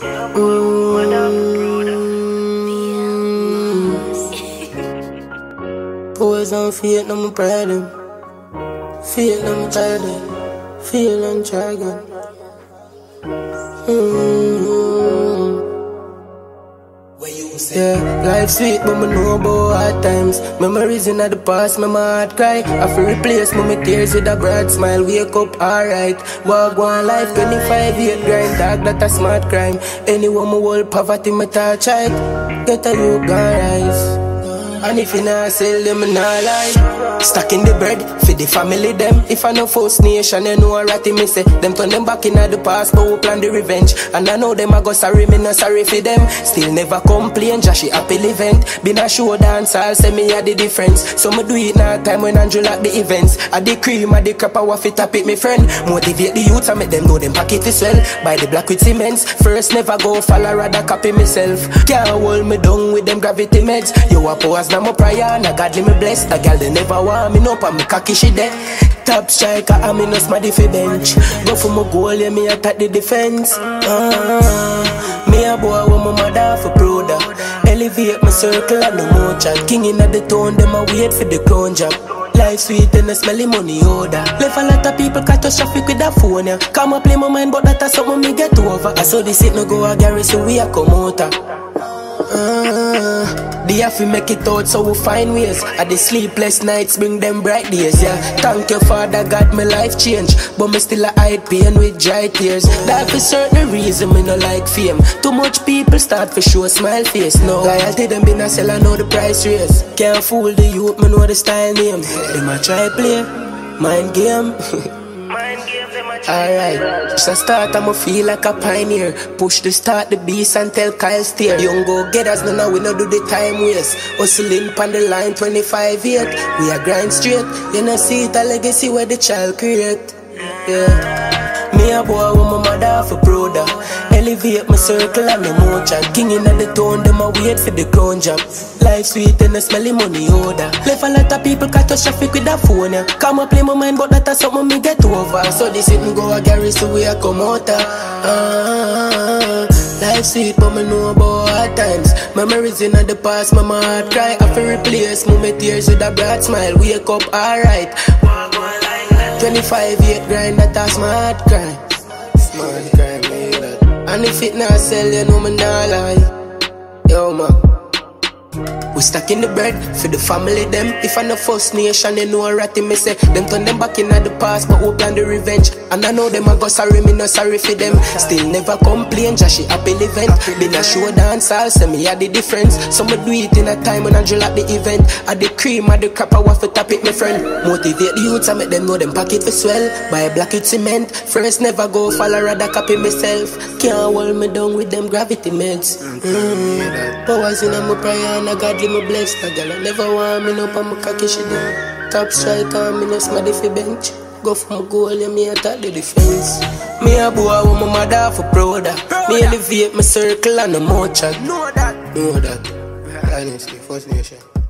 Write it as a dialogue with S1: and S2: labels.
S1: Boys on feet, no more pride them. Feet, no more try them. Feel and try again. Yeah, life sweet, but me know about hard times. Memories in the past, my heart cry. I feel replace my tears with a bright smile. Wake up, alright. Walk one life, 25 year grind. Dog, that a smart crime. Anyone my whole poverty, my touch right. Get a you gone rise. And if you not sell them, I not lie. Stacking the bread for the family them. If I know First Nation, you know a ratty me say. Them turn them back in the past, but we plan the revenge. And I know them I go sorry, me not sorry for them. Still never complain, just she happy event. Been a show dance, I'll say me had the difference. So me do it now time when Andrew like the events. I the cream, I the crap, I waff it up it me friend. Motivate the youth and make them know them pocket is well. Buy the black with cements. First never go follow, rather copy myself. Can't hold me down with them gravity meds. You a pause now my prayer, and I godly me blessed. A girl they never want me up and me cocky she dead. Top striker, I'm in a smarty for bench. Go for my goal, yeah, me attack the defense. Me a boy with my mother for prouder. Elevate my circle and no more chat. King in the town, them a wait for the crown job. Life sweet and a smelly money odor. Left a lot of people catastrophic with that phone, yeah. Come and play my mind, but that's something me get over. I saw this it no go a Gary, so we a come out. They have to make it out, so we find ways. At the sleepless nights bring them bright days, yeah. Thank you, Father God, my life change. But me still a hide pain with dry tears. That for certain reason me no like fame. Too much people start for show smile face. No loyalty them been a sell, I know the price raise. Can't fool the youth, me know the style name. Them a try play, mind game. Alright, just a start I'ma feel like a pioneer. Push the start the beast and tell Kyle steer. Young go getters, no we no do the time waste. Hustling pan the line 25 yet. We a grind straight. You know see it a legacy where the child create. Yeah. Me a boy with my mother for prouder. Elevate my circle and no more chat. King in the town, them a wait for the crown job. Life sweet and a smelly money odor. Left a lot of people catastrophic with that phone, yeah. Come and play my mind, but that's something me get over. So this it go a Gary, so we a come out. Life sweet, but me know about hard times. Memories in the past, my heart cry. I feel replace my tears with a bright smile. Wake up, alright. 25 year grind, that a smart crime. Smart crime, me that. And if it not sell, you know me not lie. Yo, man. We stack in the bread for the family them. If I know First Nation, they know a ratty me say. Them turn them back in the past, but we plan the revenge. And I know them I go sorry, me no sorry for them. Still never complain, just she happy event. Been a show dance, I'll say me had the difference. So me do it in a time when I drill at the event. At the cream, at the crap, I waff it up it, my friend. Motivate the youths and make them know them pocket for swell. Buy black with cement. First never go follow, rather copy myself. Can't hold me down with them gravity meds. Powers in my prayer and I godly me blessed. A girl I never want me up and my cocky she down. Top striker, me no smarty for bench. Go for my goal, yeah, me attack the defense. Me a boy with my mother for prouder. Me elevate my circle and no more chat. Know that. Dynasty, First Nation.